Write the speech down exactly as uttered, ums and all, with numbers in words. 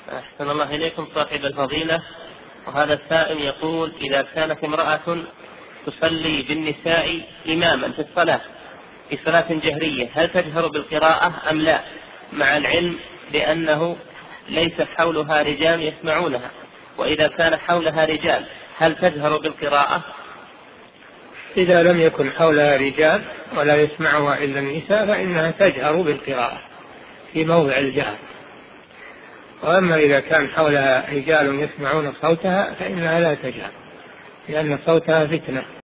أحسن الله إليكم صاحب الفضيلة. وهذا السائل يقول: إذا كانت امرأة تصلي بالنساء إماما في الصلاة في صلاة جهرية، هل تجهر بالقراءة أم لا، مع العلم بأنه ليس حولها رجال يسمعونها؟ وإذا كان حولها رجال هل تجهر بالقراءة؟ إذا لم يكن حولها رجال ولا يسمعها إلا النساء فإنها تجهر بالقراءة في موضع الجهر. وأما إذا كان حولها رجال يسمعون صوتها فإنها لا تجهر، لأن صوتها فتنة.